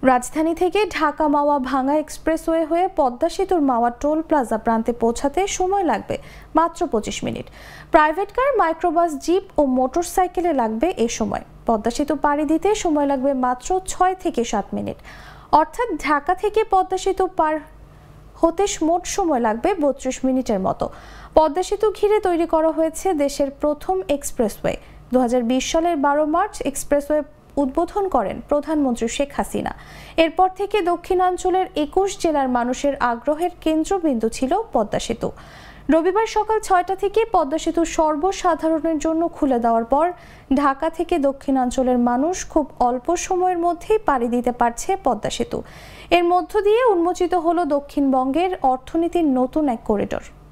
রাজধানী থেকে ঢাকা মাওয়া ভাঙ্গা এক্সপ্রেসওয়ে হয়ে পদ্মা সেতুর মাওয়া টোল প্লাজা প্রান্তে পৌঁছাতে সময় লাগবে মাত্র 25 মিনিট। প্রাইভেট কার, মাইক্রোবাস, জিপ ও মোটরসাইকেলে লাগবে এ সময়। পদ্মা সেতু পাড়ি দিতে সময় লাগবে মাত্র 6 থেকে 7 মিনিট। অর্থাৎ ঢাকা থেকে পদ্মা সেতু পার হতে মোট সময় লাগবে 32 মিনিটের মতো। পদ্মা সেতু ঘিরে তৈরি করা হয়েছে দেশের প্রথম এক্সপ্রেসওয়ে। 2020 সালের 12 মার্চ এক্সপ্রেসওয়ে উদ্বোধন করেন প্রধানমন্ত্রী শেখ হাসিনা। এরপর থেকে দক্ষিণাঞ্চলের 21 জেলার মানুষের আগ্রহের কেন্দ্রবিন্দু ছিল পদ্মা সেতু। রবিবার সকাল 6টা থেকে পদ্মা সেতু সর্বসাধারণের জন্য খুলে দেওয়ার পর ঢাকা থেকে দক্ষিণাঞ্চলের মানুষ খুব অল্প সময়ের মধ্যেই পাড়ি দিতে পারছে পদ্মা সেতু। এর মধ্য দিয়ে উন্মোচিত হলো দক্ষিণবঙ্গের অর্থনীতির নতুন এক করিডোর।